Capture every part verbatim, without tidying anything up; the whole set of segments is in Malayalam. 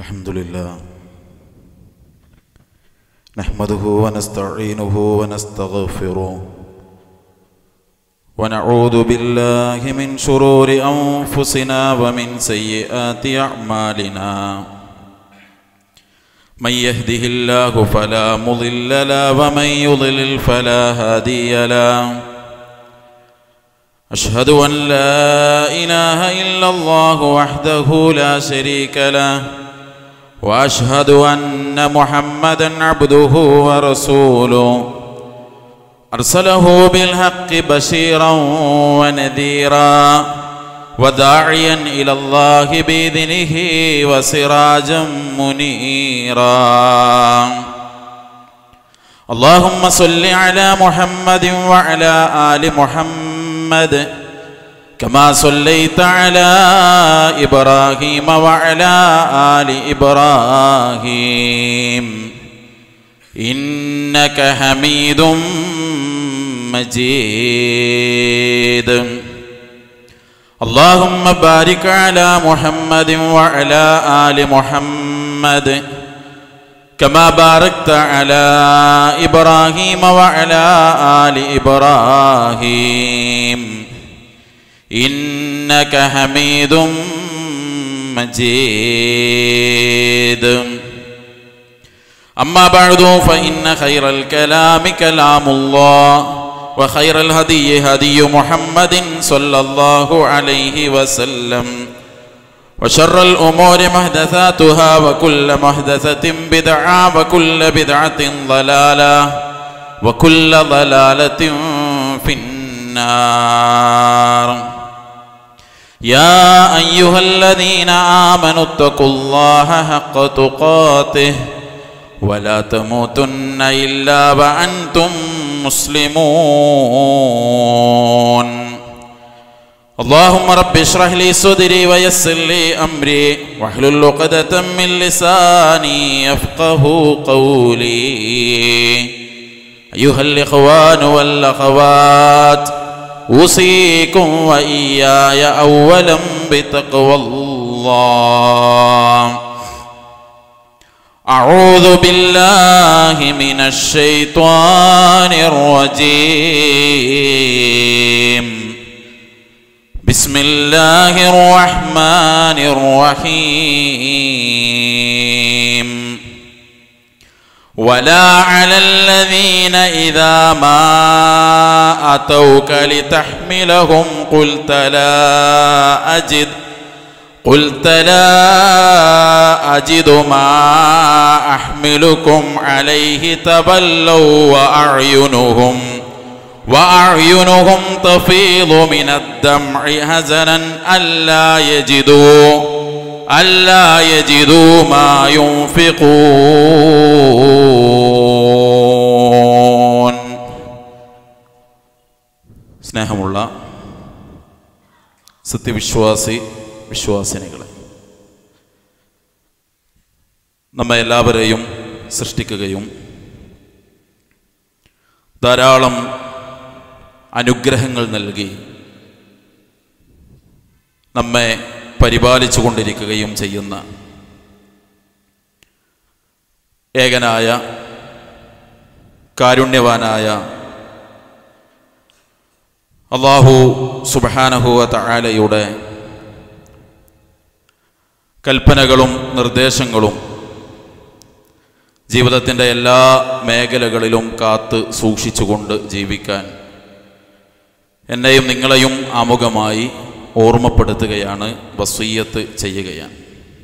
الحمدلله نحمده ونستعينه ونستغفره ونعوذ بالله من شرور أنفسنا ومن سيئات أعمالنا من يهده الله فلا مضل له ومن يضلل فلا هادي له أشهد أن لا إله إلا الله وحده لا شريك له وأشهد أن محمدًا عبده ورسوله أرسله بالحق بشيرا ونذيرا وداعيا إلى الله بإذنه وسراجا منيرا اللهم صل على محمد وعلى آل محمد كما صليت على إبراهيم وعلى آل إبراهيم إنك حميد مجيد اللهم بارك على محمد وعلى آل محمد كما باركت على إبراهيم وعلى آل إبراهيم إنك حميد مجيد أما بعد فإن خير الكلام كلام الله وخير الهدي هدي محمد صلى الله عليه وسلم وشر الأمور محدثاتها وكل محدثة بدعة وكل بدعة ضلالة وكل ضلالة في النار يا أيها الذين آمنوا اتقوا الله حق تقاته ولا تموتن إلا وأنتم مسلمون اللهم رب اشرح لي صدري ويسر لي أمري واحلل عقدة من لساني يفقه قولي أيها الإخوان والأخوات أوصيكم وإياي أولا بتقوى الله أعوذ بالله من الشيطان الرجيم بسم الله الرحمن الرحيم ولا على الذين إذا ما أتوك لتحملهم قلت لا أجد قلت لا أجد ما أحملكم عليه تولوا وأعينهم وأعينهم تفيض من الدمع حزنا ألا يجدوا ألا يجدوا ما ينفقون. സ്നേഹമുള്ള സത്യവിശ്വാസി വിശ്വാസിനികളെ, നമ്മെ എല്ലാവരെയും സൃഷ്ടിക്കുകയും ധാരാളം അനുഗ്രഹങ്ങൾ നൽകി നമ്മെ പരിപാലിച്ചു കൊണ്ടിരിക്കുകയും ചെയ്യുന്ന ഏകനായ കാരുണ്യവാനായ അല്ലാഹു സുബ്ഹാനഹു വ തആലയുടെ കൽപ്പനകളും നിർദ്ദേശങ്ങളും ജീവിതത്തിൻ്റെ എല്ലാ മേഖലകളിലും കാത്ത് സൂക്ഷിച്ചുകൊണ്ട് ജീവിക്കാൻ എന്നെയും നിങ്ങളെയും ആമുഖമായി ഓർമ്മപ്പെടുത്തുകയാണ്, വസിയ്യത്ത് ചെയ്യുകയാണ്.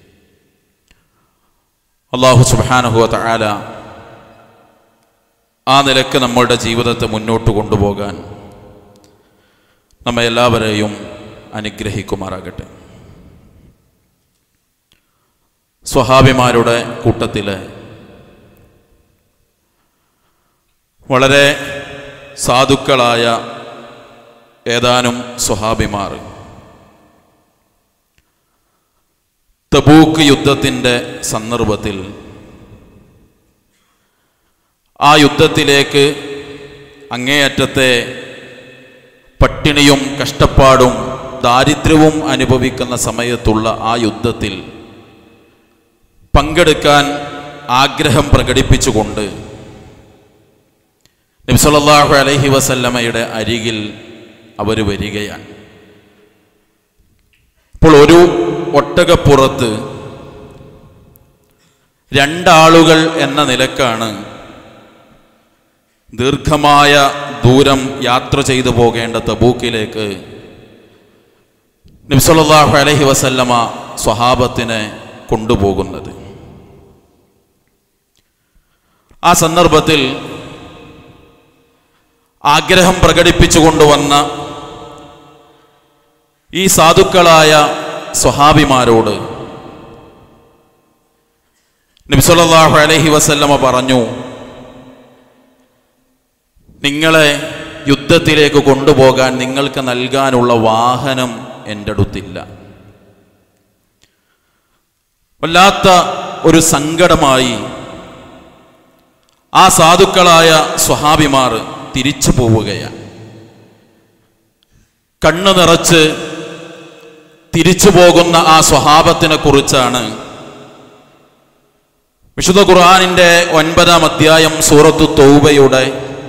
അല്ലാഹു സുബ്ഹാനഹു വ തആല ആ നിലക്ക് നമ്മളുടെ ജീവിതത്തെ മുന്നോട്ട് കൊണ്ടുപോകാൻ നമ്മെ എല്ലാവരെയും അനുഗ്രഹിക്കുമാറാകട്ടെ. സ്വഹാബിമാരുടെ കൂട്ടത്തിലെ വളരെ സാധുക്കളായ ഏതാനും സ്വഹാബിമാർ തബൂക്ക് യുദ്ധത്തിൻ്റെ സന്ദർഭത്തിൽ ആ യുദ്ധത്തിലേക്ക് അങ്ങേയറ്റത്തെ പട്ടിണിയും കഷ്ടപ്പാടും ദാരിദ്ര്യവും അനുഭവിക്കുന്ന സമയത്തുള്ള ആ യുദ്ധത്തിൽ പങ്കെടുക്കാൻ ആഗ്രഹം പ്രകടിപ്പിച്ചുകൊണ്ട് നബി സല്ലല്ലാഹു അലൈഹി വസല്ലമയുടെ അരികിൽ അവർ വരികയാണ്. അപ്പോൾ ഒരു ഒട്ടകപ്പുറത്ത് രണ്ടാളുകൾ എന്ന നിലക്കാണ് ദീർഘമായ ദൂരം യാത്ര ചെയ്തു പോകേണ്ട തബൂക്കിലേക്ക് നബി സല്ലല്ലാഹു അലൈഹി വസല്ലമ സ്വഹാബത്തിനെ കൊണ്ടുപോകുന്നത്. ആ സന്ദർഭത്തിൽ ആഗ്രഹം പ്രകടിപ്പിച്ചു കൊണ്ടുവന്ന ഈ സാധുക്കളായ സ്വഹാബിമാരോട് നബി സല്ലല്ലാഹു അലൈഹി വസല്ലമ പറഞ്ഞു, നിങ്ങളെ യുദ്ധത്തിലേക്ക് കൊണ്ടുപോകാൻ നിങ്ങൾക്ക് നൽകാനുള്ള വാഹനം എൻ്റെ അടുത്തില്ല. വല്ലാത്ത ഒരു സങ്കടമായി ആ സാധുക്കളായ സ്വഹാബിമാർ തിരിച്ചു പോവുകയാണ്. കണ്ണു നിറച്ച് തിരിച്ചു പോകുന്ന ആ സ്വഹാബത്തിനെ കുറിച്ചാണ് വിശുദ്ധ ഖുർആനിന്റെ ഒൻപതാം അധ്യായം സൂറത്തു തൗബയുടെ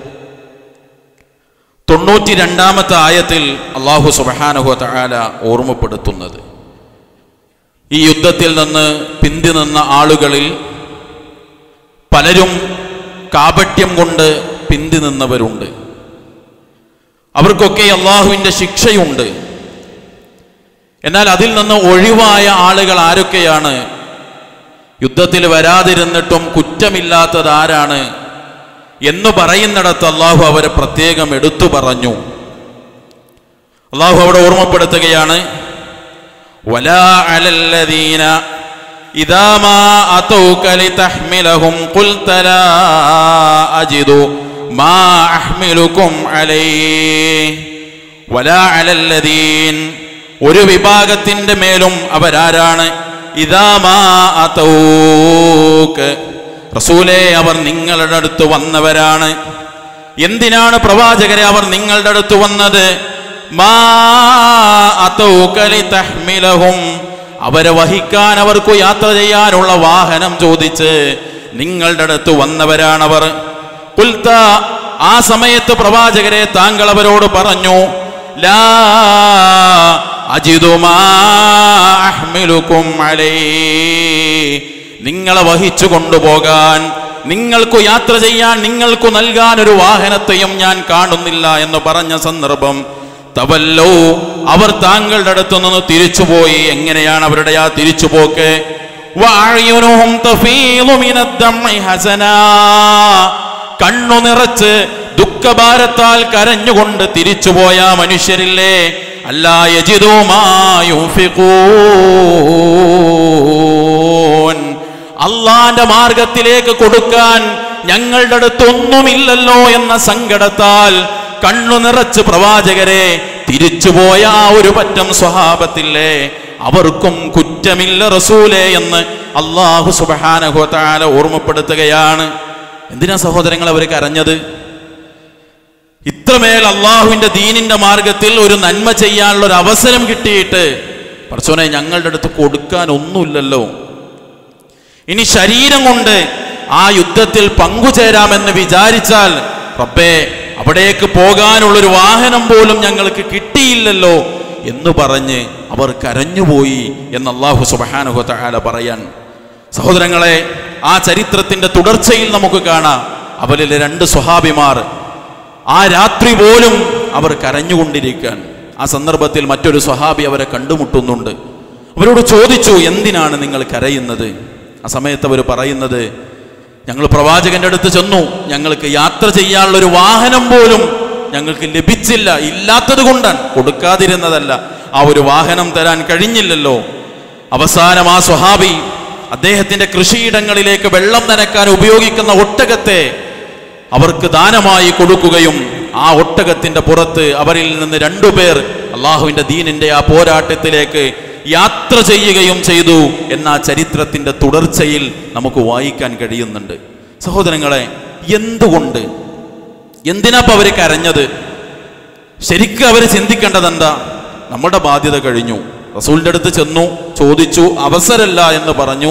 തൊണ്ണൂറ്റി രണ്ടാമത്തെ ആയത്തിൽ അല്ലാഹു സുബ്ഹാനഹു വ തആല ഓർമ്മപ്പെടുത്തുന്നത്. ഈ യുദ്ധത്തിൽ നിന്ന് പിന്തി നിന്ന ആളുകളിൽ പലരും കാപട്യം കൊണ്ട് പിന്തി നിന്നവരുണ്ട്. അവർക്കൊക്കെ അള്ളാഹുവിൻ്റെ ശിക്ഷയുണ്ട്. എന്നാൽ അതിൽ നിന്ന് ഒഴിവായ ആളുകൾ ആരൊക്കെയാണ്? യുദ്ധത്തിൽ വരാതിരുന്നിട്ടും കുറ്റമില്ലാത്തത് ആരാണ് എന്ന് പറയുന്നിടത്ത് അള്ളാഹു അവരെ പ്രത്യേകം എടുത്തു പറഞ്ഞു. അള്ളാഹു അവിടെ ഓർമ്മപ്പെടുത്തുകയാണ്, വലാ അലല്ലദീന ഇദാ മാ അതൗക ലിതഹ്മിലഹും ഖുൽത ലാ അജിദു മാ അഹ്മിലുകും അലൈഹി വലാ അലല്ലദീൻ, ഒരു വിഭാഗത്തിന്റെ മേലും അവരാരാണ്? ഇദാ മാ അതൗക, റസൂലേ അവർ നിങ്ങളുടെ അടുത്ത് വന്നവരാണ്. എന്തിനാണ് പ്രവാചകരെ അവർ നിങ്ങളുടെ അടുത്ത് വന്നത്? മാ അതൗക ലിതഹ്മിലഹും, അവരെ വഹിക്കാൻ, അവർക്ക് യാത്ര ചെയ്യാനുള്ള വാഹനം ചോദിച്ച് നിങ്ങളുടെ അടുത്ത് വന്നവരാണവർ. ഖുൽത, ആ സമയത്ത് പ്രവാചകരെ താങ്കൾ അവരോട് പറഞ്ഞു, ലാ അജിദു മാ അഹ്മിലുകും അലൈഹി, നിങ്ങളെ വഹിച്ചു കൊണ്ടുപോകാൻ, നിങ്ങൾക്ക് യാത്ര ചെയ്യാൻ, നിങ്ങൾക്ക് നൽകാൻ ഒരു വാഹനത്തെയും ഞാൻ കാണുന്നില്ല എന്ന് പറഞ്ഞ സന്ദർഭം തവല്ലൗ, അവർ താങ്കളുടെ അടുത്തു നിന്ന് തിരിച്ചുപോയി. എങ്ങനെയാണ് അവരുടെ ആ തിരിച്ചുപോക്ക്? വഅയുനുഹും തഫീദു മിനദ്ദംഇ ഹസനാ, കണ്ണു നിറച്ച് ദുഃഖഭാരത്താൽ കരഞ്ഞുകൊണ്ട് തിരിച്ചുപോയ മനുഷ്യരില്ലേ, അല്ലാ യജിദു മാ യുൻഫിഖൂൻ, അള്ളാന്റെ മാർഗത്തിലേക്ക് കൊടുക്കാൻ ഞങ്ങളുടെ അടുത്തൊന്നുമില്ലല്ലോ എന്ന സങ്കടത്താൽ കണ്ണു നിറച്ച് പ്രവാചകരെ തിരിച്ചുപോയ ആ ഒരു പറ്റം സ്വഹാബത്തില്ലേ, അവർക്കും കുറ്റമില്ല റസൂലേ എന്ന് അല്ലാഹു സുബ്ഹാനഹു വ തആല ഓർമ്മപ്പെടുത്തുകയാണ്. എന്തിനാ സഹോദരങ്ങൾ അവർ കരഞ്ഞത്? ഇത്രമേൽ അള്ളാഹുവിന്റെ ദീനിന്റെ മാർഗത്തിൽ ഒരു നന്മ ചെയ്യാനുള്ള ഒരു അവസരം കിട്ടിയിട്ട് പടച്ചോനെ ഞങ്ങളുടെ അടുത്ത് കൊടുക്കാൻ ഒന്നുമില്ലല്ലോ, ഇനി ശരീരം കൊണ്ട് ആ യുദ്ധത്തിൽ പങ്കുചേരാമെന്ന് വിചാരിച്ചാൽ റബ്ബേ അവിടേക്ക് പോകാനുള്ളൊരു വാഹനം പോലും ഞങ്ങൾക്ക് കിട്ടിയില്ലല്ലോ എന്ന് പറഞ്ഞ് അവർ കരഞ്ഞുപോയി എന്ന് അല്ലാഹു സുബ്ഹാനഹു വ തആല പറയാൻ. സഹോദരങ്ങളെ, ആ ചരിത്രത്തിന്റെ തുടർച്ചയിൽ നമുക്ക് കാണാം, അവരിലെ രണ്ട് സ്വഹാബിമാർ ആ രാത്രി പോലും അവർ കരഞ്ഞുകൊണ്ടിരിക്കാൻ. ആ സന്ദർഭത്തിൽ മറ്റൊരു സ്വഹാബി അവരെ കണ്ടുമുട്ടുന്നുണ്ട്. അവരോട് ചോദിച്ചു, എന്തിനാണ് നിങ്ങൾ കരയുന്നത്? ആ സമയത്ത് അവർ പറയുന്നത്, ഞങ്ങൾ പ്രവാചകന്റെ അടുത്ത് ചെന്നു, ഞങ്ങൾക്ക് യാത്ര ചെയ്യാനുള്ള ഒരു വാഹനം പോലും ഞങ്ങൾക്ക് ലഭിച്ചില്ല, ഇല്ലാത്തത് കൊണ്ടാണ്, കൊടുക്കാതിരുന്നതല്ല, ആ ഒരു വാഹനം തരാൻ കഴിഞ്ഞില്ലല്ലോ. അവസാനം ആ സ്വഹാബി അദ്ദേഹത്തിന്റെ കൃഷിയിടങ്ങളിലേക്ക് വെള്ളം നനക്കാൻ ഉപയോഗിക്കുന്ന ഒട്ടകത്തെ അവർക്ക് ദാനമായി കൊടുക്കുകയും ആ ഒട്ടകത്തിന്റെ പുറത്ത് അവരിൽ നിന്ന് രണ്ടുപേർ അള്ളാഹുവിന്റെ ദീനിന്റെ ആ പോരാട്ടത്തിലേക്ക് യാത്ര ചെയ്യുകയും ചെയ്തു എന്ന ചരിത്രത്തിന്റെ തുടർച്ചയിൽ നമുക്ക് വായിക്കാൻ കഴിയുന്നുണ്ട്. സഹോദരങ്ങളെ, എന്തുകൊണ്ട്, എന്തിനാപ്പം അവർ കരഞ്ഞത്? ശരിക്കും അവർ ചിന്തിക്കേണ്ടത് എന്താ? നമ്മുടെ ബാധ്യത കഴിഞ്ഞു, റസൂലിന്റെ അടുത്ത് ചെന്നു, ചോദിച്ചു, അവസരമല്ല എന്ന് പറഞ്ഞു.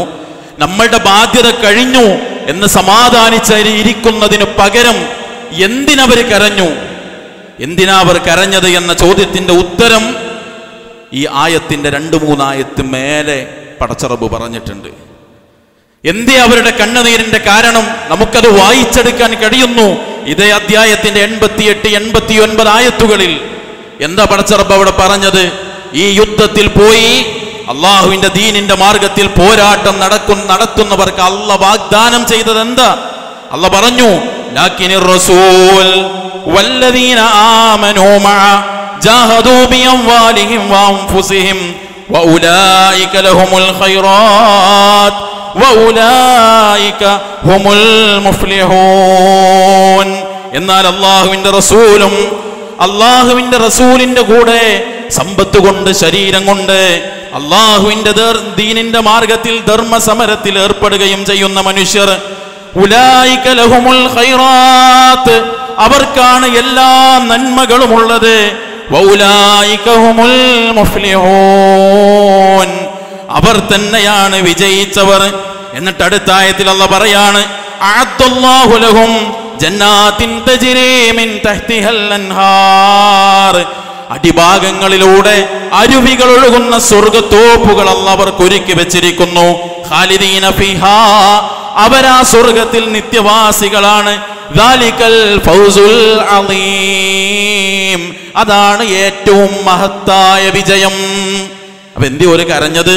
നമ്മളുടെ ബാധ്യത കഴിഞ്ഞു എന്ന് സമാധാനിച്ചിരിക്കുന്നതിന് പകരം എന്തിനവർ കരഞ്ഞു, എന്തിനാ അവർ കരഞ്ഞത് എന്ന ചോദ്യത്തിന്റെ ഉത്തരം ഈ ആയത്തിന്റെ രണ്ട് മൂന്നായത്ത് മേലെ പടച്ചറബ് പറഞ്ഞിട്ടുണ്ട്. എന്തേ അവരുടെ കണ്ണുനീരിന്റെ കാരണം? നമുക്കത് വായിച്ചെടുക്കാൻ കഴിയുന്നു. ഇതേ അധ്യായത്തിന്റെ എൺപത്തിയെട്ട് എൺപത്തി ഒൻപത് ആയത്തുകളിൽ എന്താ പടച്ചറബ് അവിടെ പറഞ്ഞത്? ഈ യുദ്ധത്തിൽ പോയി അള്ളാഹുവിന്റെ ദീനിന്റെ മാർഗത്തിൽ പോരാട്ടം നടക്കും നടത്തുന്നവർക്ക് അള്ളാഹ് വാഗ്ദാനം ചെയ്തത് എന്താ? അള്ളാഹ് പറഞ്ഞു, ലാകിനിർ റസൂൽ വല്ലദീന ആമനൂ മഅ ജാഹദൂ ബിഅംവാലിഹിം വഅൻഫുസിഹിം വഉലൈക ലഹുമുൽ ഖൈറാത്ത് വഉലൈക ഹുമുൽ മുഫ്ലിഹൂൻ. എന്നാൽ അള്ളാഹുവിന്റെ റസൂലും അള്ളാഹുവിന്റെ റസൂലിന്റെ കൂടെ സമ്പത്ത് കൊണ്ട് ശരീരം കൊണ്ട് അള്ളാഹുവിന്റെ ദീനിന്റെ മാർഗത്തിൽ ധർമ്മ സമരത്തിൽ ഏർപ്പെടുകയും ചെയ്യുന്ന മനുഷ്യർ, ഉലൈക ലഹുമുൽ ഖൈറാത്ത്, അവർക്കാണ് എല്ലാ നന്മകളും ഉള്ളത്, വഉലൈക ഹുമുൽ മുഫ്ലിഹൂൻ, അവർ തന്നെയാണ് വിജയിച്ചവർ. എന്നിട്ട് അടുത്ത ആയത്തിൽ അല്ലാഹ് പറയാണ്, അഅദ്ദല്ലാഹു ലഹും ജന്നാത്തിൻ തജ്രീ മിൻ തഹ്തിഹൽ അൻഹാർ, അടിഭാഗങ്ങളിലൂടെ അരുവികൾ ഒഴുകുന്ന സ്വർഗത്തോപ്പുകൾ അല്ലാഹ് അവർക്ക് ഒരുക്കി വെച്ചിരിക്കുന്നു. ഖാലിദീന ഫീഹാ, അവരാ സ്വർഗത്തിൽ നിത്യവാസികളാണ്. ദാലികൽ ഫൗസുൽ അളീം, അതാണ് ഏറ്റവും മഹത്തായ വിജയം. അപ്പൊ എന്തി ഒരു കരഞ്ഞത്?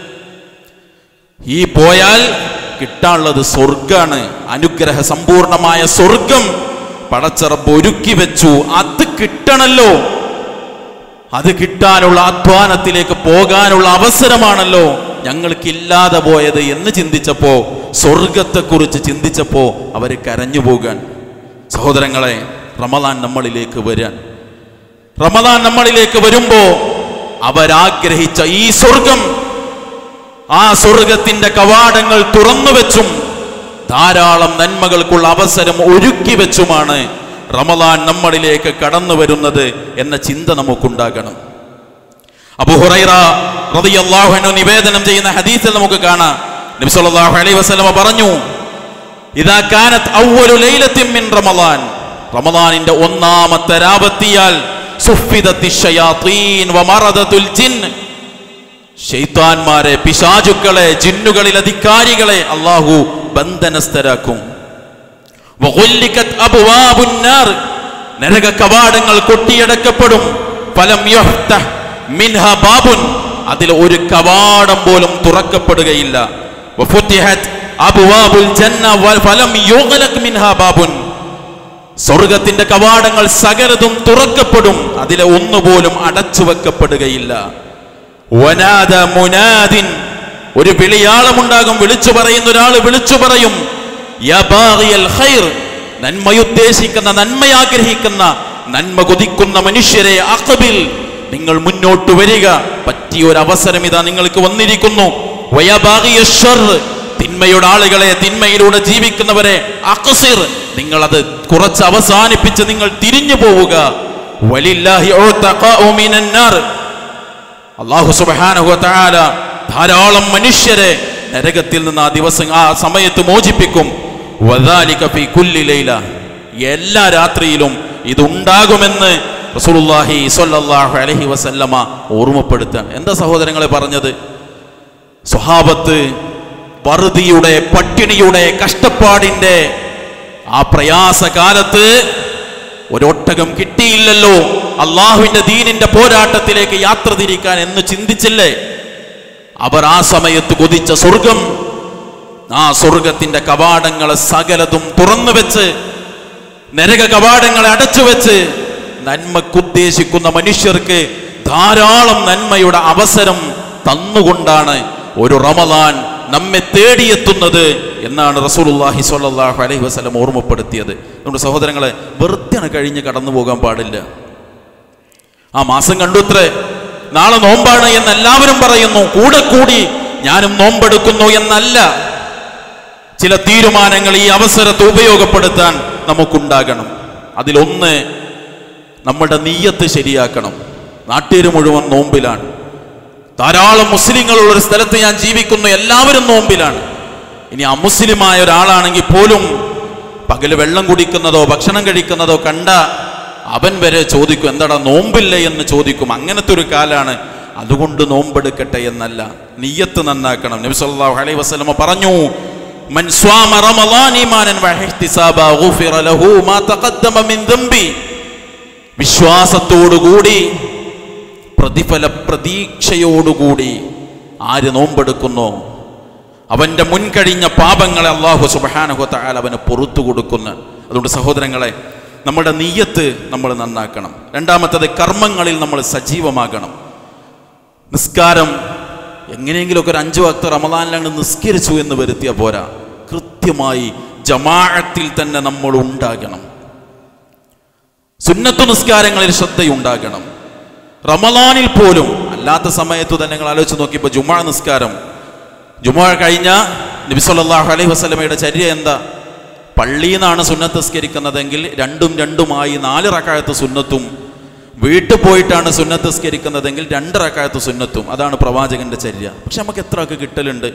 ഈ പോയാൽ കിട്ടാനുള്ളത് സ്വർഗാണ്, അനുഗ്രഹ സമ്പൂർണമായ സ്വർഗം പടച്ചറബ് ഒരുക്കി വെച്ചു. അത് കിട്ടണല്ലോ, അത് കിട്ടാനുള്ള അധ്വാനത്തിലേക്ക് പോകാനുള്ള അവസരമാണല്ലോ ഞങ്ങൾക്കില്ലാതെ പോയത് എന്ന് ചിന്തിച്ചപ്പോ, സ്വർഗത്തെക്കുറിച്ച് ചിന്തിച്ചപ്പോ അവർ കരഞ്ഞു പോകാൻ. സഹോദരങ്ങളെ, റമദാൻ നമ്മളിലേക്ക് വരാൻ, റമദാൻ നമ്മളിലേക്ക് വരുമ്പോ അവരാഗ്രഹിച്ച ഈ സ്വർഗം, ആ സ്വർഗത്തിന്റെ കവാടങ്ങൾ തുറന്നു വെച്ചും ധാരാളം നന്മകൾക്കുള്ള അവസരം ഒരുക്കി വെച്ചുമാണ് റമദാൻ നമ്മളിലേക്ക് കടന്നു വരുന്നത് എന്ന ചിന്ത നമുക്കുണ്ടാകണം. അബൂ ഹുറൈറ റളിയല്ലാഹു അൻഹു നിവേദനം ചെയ്യുന്ന ഹദീസിൽ നമുക്ക് കാണാം, നബി സല്ലല്ലാഹു അലൈഹി വസല്ലം പറഞ്ഞു, ഇദാ കാനത് അവ്വലു ലൈലത്തിൻ മിൻ റമദാൻ, റമദാനിന്റെ ഒന്നാമത്തെ രാവെത്തിയാൽ സുഫിദത്തിശ് ശയാത്തീൻ വമറദത്തുൽ ജിൻ, ശൈത്താന്മാരെ, പിശാചുക്കളെ, ജിന്നുകളിൽ അധികാരികളെ അല്ലാഹു ബന്ധനസ്ഥരാക്കും. വഗുല്ലികത് അബ്വാബുൻ നാർ, നരക കവാടങ്ങൾ കൊട്ടിയടക്കപ്പെടും. ഫലം യുഫ്തഹ് മിൻഹാ ബാബുൻ, അതിൽ ഒരു കവാടം പോലും തുറക്കപ്പെടുകയില്ല. വഫുതിഹത് അബ്വാബുൽ ജന്ന ഫലം യുഗ്ലഖ് മിൻഹാ ബാബുൻ, സ്വർഗത്തിന്റെ കവാടങ്ങൾ സകലതും തുറക്കപ്പെടും, അതിലെ ഒന്നുപോലും അടച്ചു വെക്കപ്പെടുകയില്ല. വനാദ മുനാദിൻ, ഒരു വിളിയാളമുണ്ടാകും, വിളിച്ചു പറയുന്ന ഒരാൾ വിളിച്ചു പറയും, യാ ബാഗിയൽ ഖൈർ, നന്മയുദ്ദേശിക്കുന്ന, നന്മയാഗ്രഹിക്കുന്ന, നന്മ കൊതിക്കുന്ന മനുഷ്യരെ, അഖ്ബിൽ, നിങ്ങൾ മുന്നോട്ട് വരിക, പറ്റിയ ഒരു അവസരം ഇതാ നിങ്ങൾക്ക് വന്നിരിക്കുന്നു. വയാ ബാഗിയ ശർ, തിന്മയുടെ ആളുകളെ, തിന്മയിലൂടെ ജീവിക്കുന്നവരെ, അഖ്സിർ, നിങ്ങൾ അത് കുറച്ച് അവസാനിപ്പിച്ച് നിങ്ങൾ തിരിഞ്ഞു പോവുക. വലില്ലാഹി ഉതഖഉ മിനൻ നാർ, അല്ലാഹു സുബ്ഹാനഹു വ തആല ധാരാളം മനുഷ്യരെ നരകത്തിൽ നിന്ന് ആ ദിവസം, ആ സമയത്ത് മോചിപ്പിക്കും. വദാലിക ഫീ കുല്ലി ലൈല, എല്ലാ രാത്രിയിലും ഇതുണ്ടാകുമെന്ന് റസൂലുള്ളാഹി സ്വല്ലല്ലാഹു അലൈഹി വസല്ലമ ഓർമ്മപ്പെടുത്താൻ. എന്താ സഹോദരങ്ങളെ പറഞ്ഞത്? സ്വഹാബത്ത് വറുതിയുടെ, പട്ടിണിയുടെ, കഷ്ടപ്പാടിന്റെ ആ പ്രയാസകാലത്ത് ഒരൊട്ടകം കിട്ടിയില്ലല്ലോ, അള്ളാഹുവിന്റെ ദീനിന്റെ പോരാട്ടത്തിലേക്ക് യാത്ര തിരിക്കാൻ എന്ന് ചിന്തിച്ചില്ലേ? അവർ ആ സമയത്ത് കൊതിച്ച സ്വർഗം, ആ സ്വർഗത്തിന്റെ കവാടങ്ങളെ സകലതും തുറന്നു വെച്ച്, നരക കവാടങ്ങളെ അടച്ചു വെച്ച്, നന്മക്കുദ്ദേശിക്കുന്ന മനുഷ്യർക്ക് ധാരാളം നന്മയുടെ അവസരം തന്നുകൊണ്ടാണ് ഒരു റമദാൻ നമ്മെ തേടിയെത്തുന്നത് എന്നാണ് റസൂലുള്ളാഹി സ്വല്ലല്ലാഹു അലൈഹി വസല്ലം ഓർമ്മപ്പെടുത്തിയത്. നമ്മുടെ സഹോദരങ്ങളെ, വെറുതെയാണ് കഴിഞ്ഞ് കടന്നു പോകാൻ പാടില്ല. ആ മാസം കണ്ടുത്രേ, നാളെ നോമ്പാണ് എന്ന് എല്ലാവരും പറയുന്നു, കൂടെ കൂടി ഞാനും നോമ്പെടുക്കുന്നു എന്നല്ല. ചില തീരുമാനങ്ങൾ ഈ അവസരത്തെ ഉപയോഗപ്പെടുത്താൻ നമുക്കുണ്ടാകണം. അതിലൊന്ന്, നമ്മുടെ നിയ്യത്ത് ശരിയാക്കണം. നാട്ടുകാർ മുഴുവൻ നോമ്പിലാണ്, ധാരാളം മുസ്ലിങ്ങളുള്ള ഒരു സ്ഥലത്ത് ഞാൻ ജീവിക്കുന്നു, എല്ലാവരും നോമ്പിലാണ്. ഇനി അമുസ്ലിമായ ഒരാളാണെങ്കിൽ പോലും പകല് വെള്ളം കുടിക്കുന്നതോ ഭക്ഷണം കഴിക്കുന്നതോ കണ്ട അവൻ വരെ ചോദിക്കും, എന്താടാ നോമ്പില്ലേ എന്ന് ചോദിക്കും. അങ്ങനത്തെ ഒരു കാലാണ്. അതുകൊണ്ട് നോമ്പെടുക്കട്ടെ എന്നല്ല, നിയ്യത്ത് നന്നാക്കണം. നബി സല്ലല്ലാഹു അലൈഹി വസല്ലം പറഞ്ഞു, മൻ സ്വാമ റമളാന ഈമാനൻ വഹ്തിസാബ ഗുഫിറ ലഹു മാ തഖദ്ദമ മിൻ ദംബി. വിശ്വാസത്തോടുകൂടി പ്രതിഫല പ്രതീക്ഷയോടുകൂടി ആര് നോമ്പെടുക്കുന്നോ അവന്റെ മുൻകഴിഞ്ഞ പാപങ്ങളെ അല്ലാഹു സുബ്ഹാനഹു വ തആല അവന് പുറത്തു കൊടുക്കുന്നു. അതുകൊണ്ട് സഹോദരങ്ങളെ, നമ്മുടെ നിയ്യത്ത് നമ്മൾ നന്നാക്കണം. രണ്ടാമത്തത്, കർമ്മങ്ങളിൽ നമ്മൾ സജീവമാകണം. നിസ്കാരം എങ്ങനെയെങ്കിലുമൊക്കെ ഒരു അഞ്ചു വക്ത് റമദാനിലാണ് നിസ്കരിച്ചു എന്ന് വരുത്തിയ പോരാ, കൃത്യമായി ജമാഅത്തിൽ തന്നെ നമ്മൾ ഉണ്ടാകണം. സുന്നത്തു നിസ്കാരങ്ങളിൽ ശ്രദ്ധയുണ്ടാകണം. റമദാനിൽ പോലും അല്ലാത്ത സമയത്ത് തന്നെ നിങ്ങൾ ആലോചിച്ച് നോക്കിയപ്പോൾ ജുമാ നിസ്കാരം, ജുമാ കഴിഞ്ഞ നബി സല്ലല്ലാഹു അലൈഹി വസല്ലമയുടെ ചര്യ എന്താ? പള്ളിയിൽ നിന്നാണ് സുന്നത്ത് നിസ്കരിക്കുന്നതെങ്കിൽ രണ്ടും രണ്ടുമായി നാല് റക്അത്ത് സുന്നത്തും, വീട്ടിൽ പോയിട്ടാണ് സുന്നത്ത് നിസ്കരിക്കുന്നതെങ്കിൽ രണ്ട് റക്അത്ത് സുന്നത്തും. അതാണ് പ്രവാചകന്റെ ചര്യ. പക്ഷെ നമുക്ക് എത്ര ഒക്കെ കിട്ടലുണ്ട്?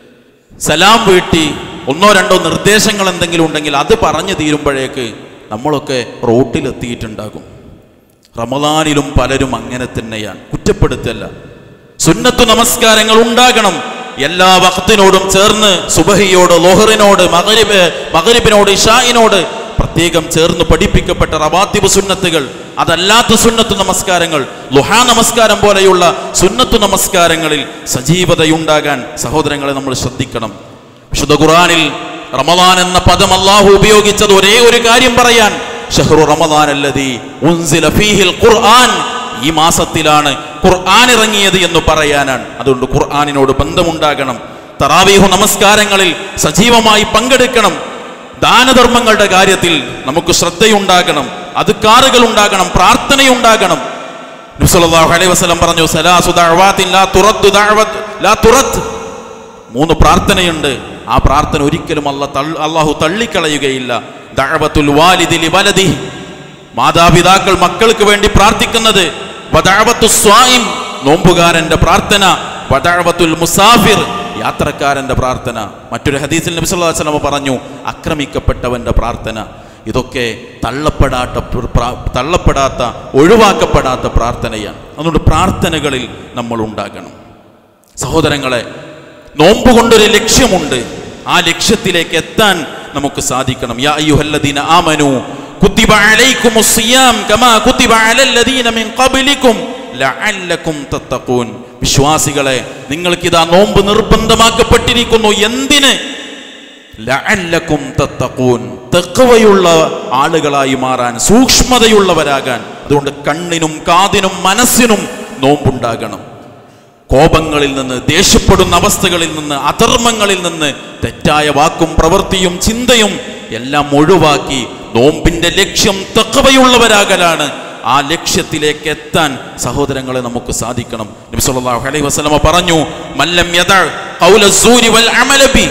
സലാം വീട്ടി ഒന്നോ രണ്ടോ നിർദ്ദേശങ്ങൾ എന്തെങ്കിലും ഉണ്ടെങ്കിൽ അത് പറഞ്ഞു തീരുമ്പോഴേക്ക് നമ്മളൊക്കെ റോട്ടിലെത്തിയിട്ടുണ്ടാകും. റമദാനിലും പലരും അങ്ങനെ തന്നെയാണ്, കുറ്റപ്പെടുത്തല്ല. സുന്നത്തു നമസ്കാരങ്ങൾ ഉണ്ടാകണം. എല്ലാ വഖ്തിനോടും ചേർന്ന് സുബഹിയോട്, ലോഹറിനോട്, മഗ്രിബ് മഗ്രിബിനോട്, ഇശാഇനോട് പ്രത്യേകം ചേർന്ന് പഠിപ്പിക്കപ്പെട്ട റവാത്തിബ് സുന്നത്തുകൾ, അതല്ലാത്ത സുന്നത്തു നമസ്കാരങ്ങൾ, ളുഹാ നമസ്കാരം പോലെയുള്ള സുന്നത്തു നമസ്കാരങ്ങളിൽ സജീവതയുണ്ടാകാൻ സഹോദരങ്ങളെ നമ്മൾ ശ്രദ്ധിക്കണം. വിശുദ്ധ ഖുർആനിൽ റമദാൻ എന്ന പദം അല്ലാഹു ഉപയോഗിച്ചത് ഒരേ ഒരു കാര്യം പറയാൻ, ഷഹ്റു റമദാൻ അല്ലദീ ഉൻസില ഫീഹിൽ ഖുർആൻ, ഈ മാസത്തിലാണ് ഖുർആൻ ഇറങ്ങിയത് എന്ന് പറയാനാണ്. അതുകൊണ്ട് ഖുർആനിനോട് ബന്ധമുണ്ടാകണം. തറാവീഹ് നമസ്കാരങ്ങളിൽ സജീവമായി പങ്കെടുക്കണം. ദാനധർമ്മങ്ങളുടെ കാര്യത്തിൽ നമുക്ക് ശ്രദ്ധയുണ്ടാകണം, അദ്കാറുകൾ ഉണ്ടാകണം, പ്രാർത്ഥനയുണ്ടാകണം. നബി സല്ലല്ലാഹു അലൈഹി വസല്ലം പറഞ്ഞു, സലാസു ദഅവാത്തിൻ ലാ തുറദ്ദു ദഅവത് ലാ തുറദ്. മൂന്ന് പ്രാർത്ഥനയുണ്ട്, ആ പ്രാർത്ഥന ഒരിക്കലും അല്ലാഹു തള്ളിക്കളയുകയില്ല. ദഅവത്തുൽ വാലിദി ലിവലദിഹി, മാതാപിതാക്കൾ മക്കൾക്ക് വേണ്ടി പ്രാർത്ഥിക്കുന്നത്. വദഅവത്തുസ് സ്വായിം, നോമ്പുകാരന്റെ പ്രാർത്ഥന. വദഅവത്തുൽ മുസാഫിർ, യാത്രക്കാരന്റെ പ്രാർത്ഥന. മറ്റൊരു ഹദീസിൽ നബി സല്ലല്ലാഹു അലൈഹി വസല്ലം പറഞ്ഞു, ആക്രമിക്കപ്പെട്ടവന്റെ പ്രാർത്ഥന. ഇതൊക്കെ തള്ളപ്പെടാത്ത തള്ളപ്പെടാത്ത ഒഴിവാക്കപ്പെടാത്ത പ്രാർത്ഥനയാണ്. അതുകൊണ്ട് പ്രാർത്ഥനകളിൽ നമ്മൾ ഉണ്ടാകണം. സഹോദരങ്ങളെ, നോമ്പ് കൊണ്ടൊരു ലക്ഷ്യമുണ്ട്. ആ ലക്ഷ്യത്തിലേക്ക് എത്താൻ നമുക്ക് സാധിക്കണം. യാ അയ്യുഹല്ലദീന ആമനൂ കുത്തിബ അലൈക്കുമുസ് സിയാം കമാ കുത്തിബ അലല്ലദീന മിൻ ഖബ്ലികും ലഅല്ലകും തത്തഖൂൻ. വിശ്വാസികളെ, നിങ്ങൾക്കിതാ നോമ്പ് നിർബന്ധമാക്കപ്പെട്ടിരിക്കുന്നു. എന്തിന്? ലഅല്ലകും തത്തഖൂൻ, തഖ്വയുള്ള ആളുകളായി മാറാൻ, സൂക്ഷ്മതയുള്ളവരാകാൻ. അതുകൊണ്ട് കണ്ണിനും കാതിനും മനസ്സിനും നോമ്പുണ്ടാകണം. കോപങ്ങളിൽ നിന്ന്, ദേഷ്യപ്പെടുന്ന അവസ്ഥകളിൽ നിന്ന്, അധർമ്മങ്ങളിൽ നിന്ന്, തെറ്റായ വാക്കും പ്രവൃത്തിയും ചിന്തയും എല്ലാം ഒഴിവാക്കി നോമ്പിന്റെ ലക്ഷ്യം തഖ്വയുള്ളവരാകലാണ്. ആ ലക്ഷ്യത്തിലേക്ക് എത്താൻ സഹോദരങ്ങളെ നമുക്ക് സാധിക്കണം. നബി സല്ലല്ലാഹു അലൈഹി വസല്ലം പറഞ്ഞു, മല്ലം യദഅ ഖൗല സൂരി വൽ അമല ബി,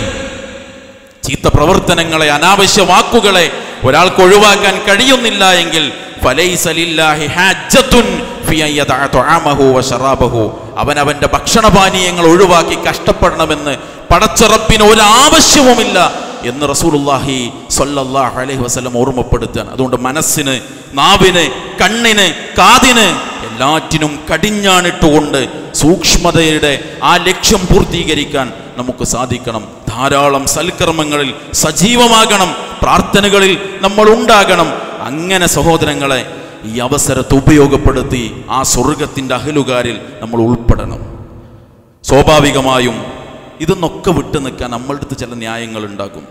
ചീത്ത പ്രവർത്തനങ്ങളെ, അനാവശ്യ വാക്കുകളെ ഒരാൾക്ക് ഒഴിവാക്കാൻ കഴിയുന്നില്ല എങ്കിൽ ഫലൈസ ലില്ലാഹി ഹാജ്ജത്തുൻ ഫി അൻ യദഅ തുആമഹു വ ശറാബഹു, അവനവന്റെ ഭക്ഷണപാനീയങ്ങൾ ഒഴിവാക്കി കഷ്ടപ്പെടണമെന്ന് പടച്ചറപ്പിന് ഒരു ആവശ്യവുമില്ല എന്ന് റസൂലുള്ളാഹി സ്വല്ലല്ലാഹു അലൈഹി വസല്ലം ഓർമ്മപ്പെടുത്താൻ. അതുകൊണ്ട് മനസ്സിന്, നാവിന്, കണ്ണിന്, കാതിന് എല്ലാറ്റിനും കടിഞ്ഞാണിട്ടുകൊണ്ട് സൂക്ഷ്മതയുടെ ആ ലക്ഷ്യം പൂർത്തീകരിക്കാൻ നമുക്ക് സാധിക്കണം. ധാരാളം സൽക്കർമ്മങ്ങളിൽ സജീവമാകണം, പ്രാർത്ഥനകളിൽ നമ്മൾ ഉണ്ടാകണം. അങ്ങനെ സഹോദരങ്ങളെ, ഈ അവസരത്തെ ഉപയോഗപ്പെടുത്തി ആ സ്വർഗത്തിൻ്റെ അഹലുകാരിൽ നമ്മൾ ഉൾപ്പെടണം. സ്വാഭാവികമായും ഇതൊന്നൊക്കെ വിട്ടു നിൽക്കാൻ നമ്മളുടെ അടുത്ത് ചില ന്യായങ്ങൾ ഉണ്ടാകും.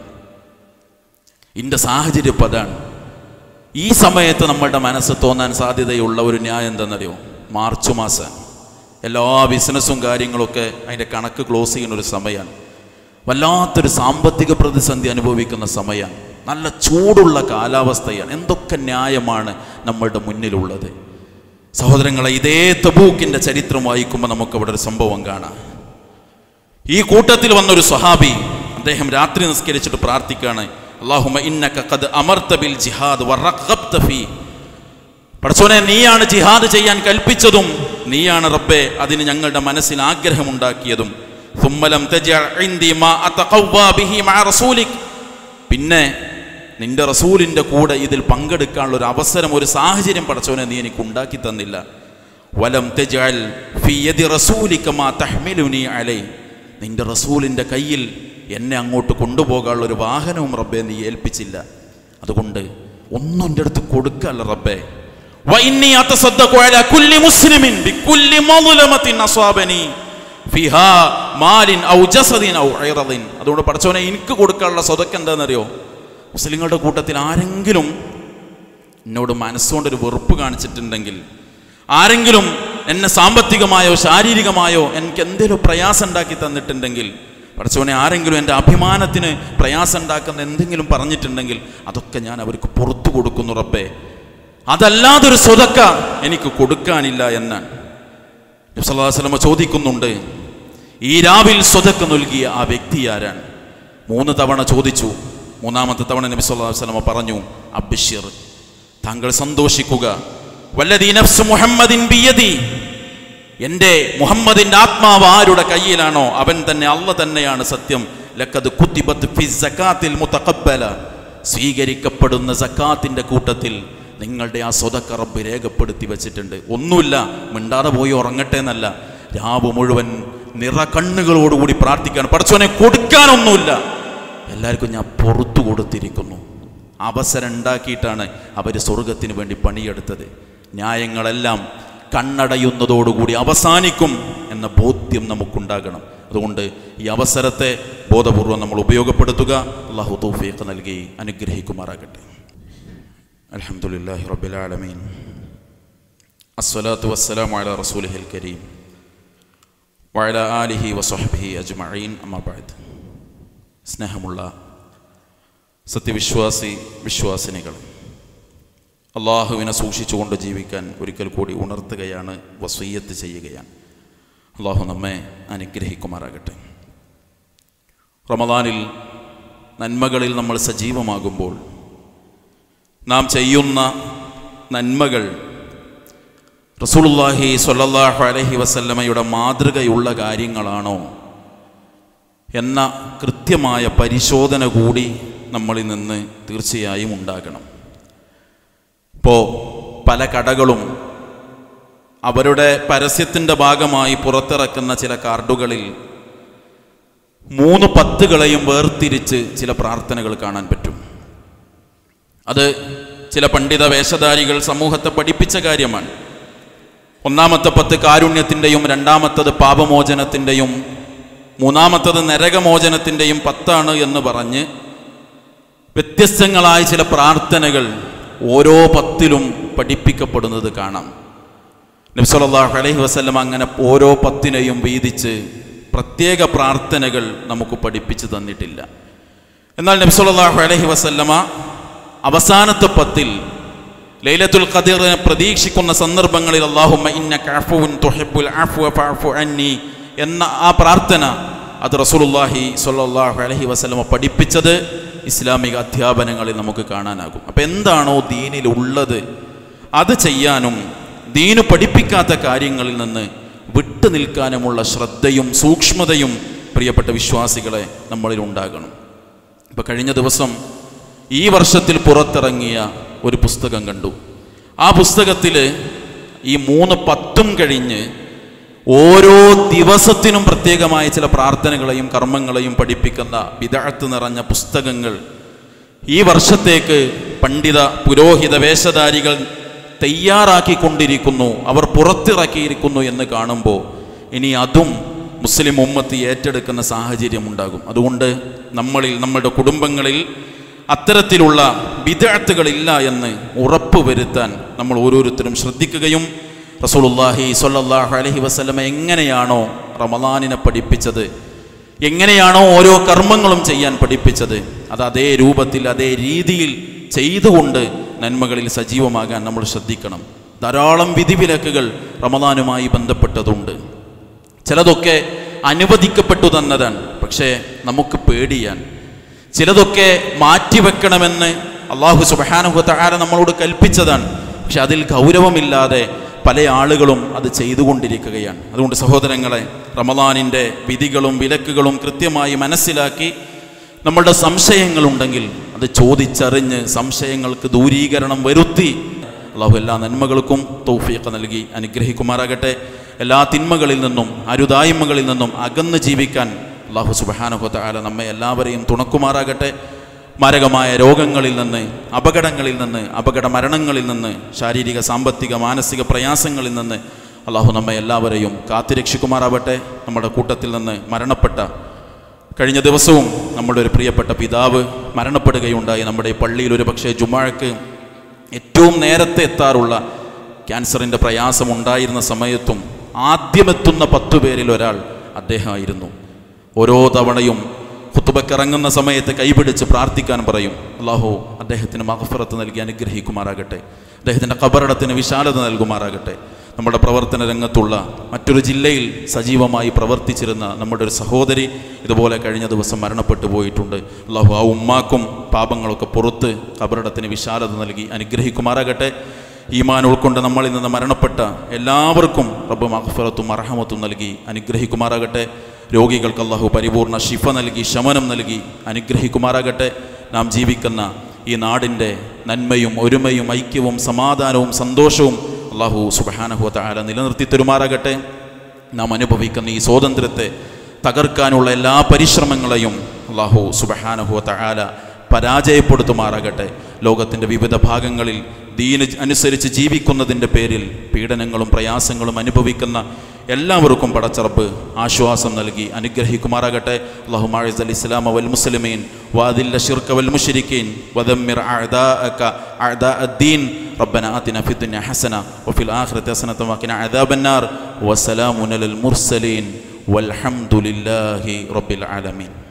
ഇതിൻ്റെ സാഹചര്യം ഇപ്പം അതാണ്. ഈ സമയത്ത് നമ്മളുടെ മനസ്സ് തോന്നാൻ സാധ്യതയുള്ള ഒരു ന്യായം എന്താണെന്നറിയോ? മാർച്ച് മാസം എല്ലാ ബിസിനസ്സും കാര്യങ്ങളൊക്കെ അതിൻ്റെ കണക്ക് ക്ലോസ് ചെയ്യുന്ന ഒരു സമയമാണ്. വല്ലാത്തൊരു സാമ്പത്തിക പ്രതിസന്ധി അനുഭവിക്കുന്ന സമയമാണ്. നല്ല ചൂടുള്ള കാലാവസ്ഥയാണ്. എന്തൊക്കെ ന്യായമാണ് നമ്മളുടെ മുന്നിലുള്ളത്. സഹോദരങ്ങളെ, ഇതേ തബൂക്കിൻ്റെ ചരിത്രം വായിക്കുമ്പോൾ നമുക്ക് അവിടെ ഒരു സംഭവം കാണാം. ഈ കൂട്ടത്തിൽ വന്നൊരു സ്വഹാബി, അദ്ദേഹം രാത്രി നിസ്കരിച്ചിട്ട് പ്രാർത്ഥിക്കുകയാണ്, അല്ലാഹുമ്മ ഇന്നക ഖദ് അമർത ബിൽ ജിഹാദ് വറഖബ്ത ഫീ, പടച്ചോനെ, നീയാണ് ജിഹാദ് ചെയ്യാൻ കൽപ്പിച്ചതും, നീയാണ് റബ്ബേ അതിന് ഞങ്ങളുടെ മനസ്സിൽ ആഗ്രഹമുണ്ടാക്കിയതും. ثم لم تجعل عندي ما أتقوى به مع رسولك. പിന്നെ നിന്റെ റസൂലിൻ്റെ കൂടെ ഇതിൽ പങ്കെടുക്കാനുള്ള ഒരു അവസരം, ഒരു സാഹചര്യം പടച്ചവനെ നീ എനിക്ക് ഉണ്ടാക്കി തന്നില്ല. വലം തജഅൽ ഫീ യദി റസൂലിക മാ തഹ്മിലുനി അലൈ. നിന്റെ റസൂലിൻ്റെ കയ്യിൽ എന്നെ അങ്ങോട്ട് കൊണ്ടുപോകാനുള്ള ഒരു വാഹനവും റബ്ബെ നീ ഏൽപ്പിച്ചില്ല. അതുകൊണ്ട് ഒന്നും എൻ്റെ അടുത്ത് കൊടുക്കല്ല റബ്ബേ. വഇന്നി അതസദ്ദഖു അലാ കുല്ലി മുസ്ലിമിൻ ബികുല്ലി മദ്ലമത്തിൻ അസാബനി ഫിഹാ മാലിൻ ഔ ജസദിൻ ഔ ഇറദിൻ. അതുകൊണ്ട് പടച്ചവനെ എനിക്ക് കൊടുക്കാനുള്ള സ്വതക്ക എന്താണെന്നറിയോ? മുസ്ലിങ്ങളുടെ കൂട്ടത്തിൽ ആരെങ്കിലും എന്നോട് മനസ്സുകൊണ്ടൊരു വെറുപ്പ് കാണിച്ചിട്ടുണ്ടെങ്കിൽ, ആരെങ്കിലും എന്നെ സാമ്പത്തികമായോ ശാരീരികമായോ എനിക്ക് എന്തെങ്കിലും പ്രയാസം ഉണ്ടാക്കി തന്നിട്ടുണ്ടെങ്കിൽ, പടച്ചവനെ ആരെങ്കിലും എൻ്റെ അഭിമാനത്തിന് പ്രയാസം ഉണ്ടാക്കുന്ന എന്തെങ്കിലും പറഞ്ഞിട്ടുണ്ടെങ്കിൽ അതൊക്കെ ഞാൻ അവർക്ക് പുറത്തു കൊടുക്കുന്നു റബ്ബേ. അതല്ലാതൊരു സ്വതക്ക എനിക്ക് കൊടുക്കാനില്ല എന്നാണ് നബി സല്ലല്ലാഹു അലൈഹി വസല്ലം ചോദിക്കുന്നുണ്ട്. ഈ രാവിൽ സ്വതക്ക നൽകിയ ആ വ്യക്തി ആരാണ്? മൂന്ന് തവണ ചോദിച്ചു. മൂന്നാമത്തെ തവണ നബി സല്ലല്ലാഹു അലൈഹി വസല്ലം പറഞ്ഞു, അബ്ശിർ, താങ്കൾ സന്തോഷിക്കുക. വല്ലദീ നഫ്സു മുഹമ്മദിൻ ബിയദി, എൻ്റെ മുഹമ്മദിൻ്റെ ആത്മാവ് ആരുടെ കയ്യിലാണോ അവൻ തന്നെ, അള്ള തന്നെയാണ് സത്യം. ലഖദ് കുതിബത് ഫി സകാത്തിൽ മുതഖബ്ബല, സ്വീകരിക്കപ്പെടുന്ന സക്കാത്തിൻ്റെ കൂട്ടത്തിൽ നിങ്ങളുടെ ആ സ്വതക്ക റബ്ബ് രേഖപ്പെടുത്തി വെച്ചിട്ടുണ്ട്. ഒന്നുമില്ല, മിണ്ടാതെ പോയി ഉറങ്ങട്ടെ എന്നല്ല, രാവ് മുഴുവൻ നിറ കണ്ണുകളോടുകൂടി പ്രാർത്ഥിക്കുകയാണ്, പടച്ചോനെ കൊടുക്കാനൊന്നുമില്ല, എല്ലാവർക്കും ഞാൻ പുറത്തു കൊടുത്തിരിക്കുന്നു. അവസരം ഉണ്ടാക്കിയിട്ടാണ് അവർ സ്വർഗത്തിന് വേണ്ടി പണിയെടുത്തത്. ന്യായങ്ങളെല്ലാം കണ്ണടയുന്നതോടുകൂടി അവസാനിക്കും എന്ന ബോധ്യം നമുക്കുണ്ടാകണം. അതുകൊണ്ട് ഈ അവസരത്തെ ബോധപൂർവം നമ്മൾ ഉപയോഗപ്പെടുത്തുക. അല്ലാഹു തൗഫീഖ് നൽകി അനുഗ്രഹിക്കുമാറാകട്ടെ. അൽഹംദുലില്ലാഹി റബ്ബിൽ ആലമീൻ, അസ്സലാത്തു വസ്സലാമു അലാ റസൂലിഹിൽ കരീം വഅലാ ആലിഹി വസഹ്ബിഹി അജ്മഈൻ. അമ്മാ ബഅദ്. സ്നേഹമുള്ള സത്യവിശ്വാസി വിശ്വാസിനികൾ, അള്ളാഹുവിനെ സൂക്ഷിച്ചുകൊണ്ട് ജീവിക്കാൻ ഒരിക്കൽ കൂടി ഉണർത്തുകയാണ്, വസിയ്യത്ത് ചെയ്യുകയാണ്. അള്ളാഹു നമ്മെ അനുഗ്രഹിക്കുമാറാകട്ടെ. റമദാനിൽ നന്മകളിൽ നമ്മൾ സജീവമാകുമ്പോൾ നാം ചെയ്യുന്ന നന്മകൾ റസൂലുള്ളാഹി സ്വല്ലല്ലാഹു അലൈഹി വസല്ലമയുടെ മാതൃകയുള്ള കാര്യങ്ങളാണോ എന്ന കൃത്യമായ പരിശോധന കൂടി നമ്മളിൽ നിന്ന് തീർച്ചയായും ഉണ്ടാകണം. ഇപ്പോൾ പല കടകളും അവരുടെ പരസ്യത്തിൻ്റെ ഭാഗമായി പുറത്തിറക്കുന്ന ചില കാർഡുകളിൽ മൂന്ന് പത്തുകളെയും വേർതിരിച്ച് ചില പ്രാർത്ഥനകൾ കാണാൻ പറ്റും. അത് ചില പണ്ഡിത വേഷധാരികൾ സമൂഹത്തെ പഠിപ്പിച്ച കാര്യമാണ്. ഒന്നാമത്തെ പത്ത് കാരുണ്യത്തിൻ്റെയും, രണ്ടാമത്തത് പാപമോചനത്തിൻ്റെയും, മൂന്നാമത്തത് നരകമോചനത്തിൻ്റെയും പത്താണ് എന്ന് പറഞ്ഞ് വ്യത്യസ്തങ്ങളായ ചില പ്രാർത്ഥനകൾ ഓരോ പത്തിലും പഠിപ്പിക്കപ്പെടുന്നത് കാണാം. നബി സല്ലല്ലാഹു അലൈഹി വസല്ലം അങ്ങനെ ഓരോ പത്തിനെയും വീതിച്ച് പ്രത്യേക പ്രാർത്ഥനകൾ നമുക്ക് പഠിപ്പിച്ചു തന്നിട്ടില്ല. എന്നാൽ നബി സല്ലല്ലാഹു അലൈഹി വസല്ലമ അവസാനത്തെ പത്തിൽ ലൈലത്തുൽ ഖദ്റിനെ പ്രതീക്ഷിക്കുന്ന സന്ദർഭങ്ങളിൽ അല്ലാഹുമ്മ ഇന്നക അഫ്വുൻ തുഹിബ്ബുൽ അഫ്വ ഫഅഫു അന്നി എന്ന ആ പ്രാർത്ഥന അത് റസൂലുള്ളാഹി സ്വല്ലല്ലാഹു അലൈഹി വസല്ലമ പഠിപ്പിച്ചത് ഇസ്ലാമിക അധ്യാപനങ്ങളിൽ നമുക്ക് കാണാനാകും. അപ്പം എന്താണോ ദീനിലുള്ളത് അത് ചെയ്യാനും ദീന് പഠിപ്പിക്കാത്ത കാര്യങ്ങളിൽ നിന്ന് വിട്ടു നിൽക്കാനുമുള്ള ശ്രദ്ധയും സൂക്ഷ്മതയും പ്രിയപ്പെട്ട വിശ്വാസികളെ നമ്മളിൽ ഉണ്ടാകണം. ഇപ്പം കഴിഞ്ഞ ദിവസം ഈ വർഷത്തിൽ പുറത്തിറങ്ങിയ ഒരു പുസ്തകം കണ്ടു. ആ പുസ്തകത്തിൽ ഈ മൂന്ന് പത്തും കഴിഞ്ഞ് ഓരോ ദിവസത്തിനും പ്രത്യേകമായ ചില പ്രാർത്ഥനകളെയും കർമ്മങ്ങളെയും പഠിപ്പിക്കുന്ന ബിദഅത്ത് നിറഞ്ഞ പുസ്തകങ്ങൾ ഈ വർഷത്തേക്ക് പണ്ഡിത പുരോഹിത വേഷധാരികൾ തയ്യാറാക്കിക്കൊണ്ടിരിക്കുന്നു, അവർ പുറത്തിറക്കിയിരിക്കുന്നു എന്ന് കാണുമ്പോൾ ഇനി അതും മുസ്ലിം ഉമ്മത്ത് ഏറ്റെടുക്കുന്ന സാഹചര്യം ഉണ്ടാകും. അതുകൊണ്ട് നമ്മളിൽ, നമ്മളുടെ കുടുംബങ്ങളിൽ അത്തരത്തിലുള്ള ബിദ്അത്തുകളില്ല എന്ന് ഉറപ്പ് വരുത്താൻ നമ്മൾ ഓരോരുത്തരും ശ്രദ്ധിക്കുകയും റസൂലുള്ളാഹി സ്വല്ലല്ലാഹു അലൈഹി വസല്ലം എങ്ങനെയാണോ റമദാനിനെ പഠിപ്പിച്ചത്, എങ്ങനെയാണോ ഓരോ കർമ്മങ്ങളും ചെയ്യാൻ പഠിപ്പിച്ചത്, അത് അതേ രൂപത്തിൽ അതേ രീതിയിൽ ചെയ്തുകൊണ്ട് നന്മകളിൽ സജീവമാകാൻ നമ്മൾ ശ്രദ്ധിക്കണം. ധാരാളം വിധിവിലക്കുകൾ റമദാനുമായി ബന്ധപ്പെട്ടതുണ്ട്. ചിലതൊക്കെ അനുവദിക്കപ്പെട്ടു തന്നതാണ്, പക്ഷേ നമുക്ക് പേടിയാൻ. ചിലതൊക്കെ മാറ്റിവെക്കണമെന്ന് അല്ലാഹു സുബ്ഹാനഹു വ തആല നമ്മളോട് കൽപ്പിച്ചതാണ്, പക്ഷെ അതിൽ ഗൗരവമില്ലാതെ പല ആളുകളും അത് ചെയ്തുകൊണ്ടിരിക്കുകയാണ്. അതുകൊണ്ട് സഹോദരങ്ങളെ, റമദാനിൻ്റെ വിധികളും വിലക്കുകളും കൃത്യമായി മനസ്സിലാക്കി നമ്മളുടെ സംശയങ്ങളുണ്ടെങ്കിൽ അത് ചോദിച്ചറിഞ്ഞ് സംശയങ്ങൾക്ക് ദൂരീകരണം വരുത്തി അള്ളാഹു എല്ലാ നന്മകൾക്കും തൗഫീഖ് നൽകി അനുഗ്രഹിക്കുമാറാകട്ടെ. എല്ലാ തിന്മകളിൽ നിന്നും അരുതായ്മകളിൽ നിന്നും അകന്ന് ജീവിക്കാൻ അള്ളാഹു സുബ്ഹാനഹു വ തആല നമ്മെ എല്ലാവരെയും തുണക്കുമാറാകട്ടെ. മാരകമായ രോഗങ്ങളിൽ നിന്ന്, അപകടങ്ങളിൽ നിന്ന്, അപകട മരണങ്ങളിൽ നിന്ന്, ശാരീരിക സാമ്പത്തിക മാനസിക പ്രയാസങ്ങളിൽ നിന്ന് അള്ളാഹു നമ്മെ എല്ലാവരെയും കാത്തുരക്ഷിക്കുമാറാവട്ടെ. നമ്മുടെ കൂട്ടത്തിൽ നിന്ന് മരണപ്പെട്ട, കഴിഞ്ഞ ദിവസവും നമ്മുടെ ഒരു പ്രിയപ്പെട്ട പിതാവ് മരണപ്പെടുകയുണ്ടായി. നമ്മുടെ ഈ പള്ളിയിൽ ഒരു പക്ഷേ ജുമാഅക്ക് ഏറ്റവും നേരത്തെ എത്താറുള്ള ക്യാൻസറിൻ്റെ പ്രയാസം ഉണ്ടായിരുന്ന സമയത്തും ആദ്യമെത്തുന്ന പത്തു പേരിൽ ഒരാൾ അദ്ദേഹമായിരുന്നു. ഓരോ തവണയും ഖുതുബയ്ക്ക് ഇറങ്ങുന്ന സമയത്ത് കൈപിടിച്ച് പ്രാർത്ഥിക്കാൻ പറയും. അള്ളാഹു അദ്ദേഹത്തിന് മഗ്ഫിറത്ത് നൽകി അനുഗ്രഹിക്കുമാറാകട്ടെ. അദ്ദേഹത്തിൻ്റെ ഖബറിടത്തിന് വിശാലത നൽകുമാറാകട്ടെ. നമ്മുടെ പ്രവർത്തന രംഗത്തുള്ള മറ്റൊരു ജില്ലയിൽ സജീവമായി പ്രവർത്തിച്ചിരുന്ന നമ്മുടെ ഒരു സഹോദരി ഇതുപോലെ കഴിഞ്ഞ ദിവസം മരണപ്പെട്ടു പോയിട്ടുണ്ട്. അള്ളാഹു ആ ഉമ്മാക്കും പാപങ്ങളൊക്കെ പുറത്ത് ഖബറിടത്തിന് വിശാലത നൽകി അനുഗ്രഹിക്കുമാറാകട്ടെ. ഈമാൻ ഉൾക്കൊണ്ട് നമ്മളിൽ നിന്ന് മരണപ്പെട്ട എല്ലാവർക്കും റബ്ബ് മഗ്ഫിറത്തും അർഹമത്തും നൽകി അനുഗ്രഹിക്കുമാറാകട്ടെ. രോഗികൾക്ക് അള്ളാഹു പരിപൂർണ ശിഫ നൽകി ശമനം നൽകി അനുഗ്രഹിക്കുമാറാകട്ടെ. നാം ജീവിക്കുന്ന ഈ നാടിൻ്റെ നന്മയും ഒരുമയും ഐക്യവും സമാധാനവും സന്തോഷവും അള്ളാഹു സുബ്ഹാനഹു വ തആല നിലനിർത്തി തരുമാറാകട്ടെ. നാം അനുഭവിക്കുന്ന ഈ സ്വാതന്ത്ര്യത്തെ തകർക്കാനുള്ള എല്ലാ പരിശ്രമങ്ങളെയും അള്ളാഹു സുബ്ഹാനഹു വ തആല പരാജയപ്പെടുത്തുമാറാകട്ടെ. ലോകത്തിൻ്റെ വിവിധ ഭാഗങ്ങളിൽ ദീന് അനുസരിച്ച് ജീവിക്കുന്നതിൻ്റെ പേരിൽ പീഡനങ്ങളും പ്രയാസങ്ങളും അനുഭവിക്കുന്ന എല്ലാവർക്കും പടച്ചറബ് ആശ്വാസം നൽകി അനുഗ്രഹിക്കുമാറാകട്ടെ. അല്ലാഹുമ്മ അഇസ്സൽ ഇസ്ലാമ വൽ മുസ്ലിമീൻ വഅദില്ല ശിർക വൽ മുശ്രിക്കീൻ വദമ്മിർ അഅദാഅക അഅദാഅദ്ദീൻ റബ്ബന ആതിന ഫിദ്ദുനിയ ഹസന വഫിൽ ആഖിറതി ഹസനത വഖിന അദാബന്നാർ വസലാമുൻ അലൽ മുർസലീൻ വൽഹംദുലില്ലാഹി റബ്ബിൽ ആലമീൻ.